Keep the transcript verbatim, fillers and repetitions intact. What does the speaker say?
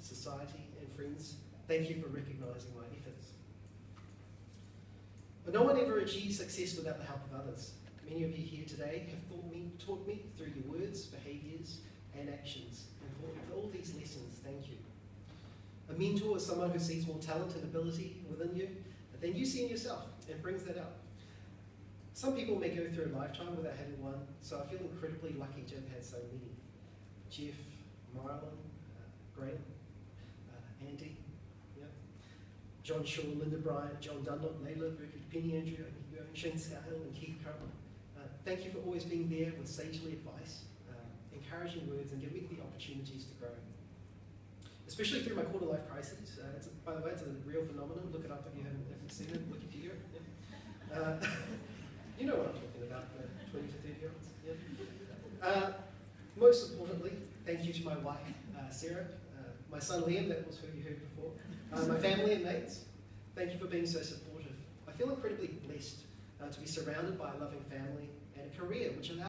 society, and friends, thank you for recognising my efforts. But no one ever achieves success without the help of others. Many of you here today have taught me, taught me through your words, behaviours, and actions. And for all these lessons, thank you. A mentor is someone who sees more talent and ability within you than you see in yourself and brings that out. Some people may go through a lifetime without having one, so I feel incredibly lucky to have had so many. Jeff, Marlon, uh, Graham, uh, Andy, yeah. John Shaw, Linda Bryant, John Dunlop, Layla, Berkut, Penny Andrew, Shane Scahill, and Keith Curran. Uh, thank you for always being there with sagely advice, uh, encouraging words, and giving me the opportunities to grow. Especially through my quarter life crises. Uh, it's a, by the way, it's a real phenomenon. Look it up if you haven't, haven't seen it. Wikipedia. Yeah. Uh, you know what I'm talking about, the twenty to thirty year olds. Yeah. Uh, most importantly, thank you to my wife, uh, Sarah, uh, my son Liam, that was who you heard before, uh, my family and mates. Thank you for being so supportive. I feel incredibly blessed uh, to be surrounded by a loving family and a career which allows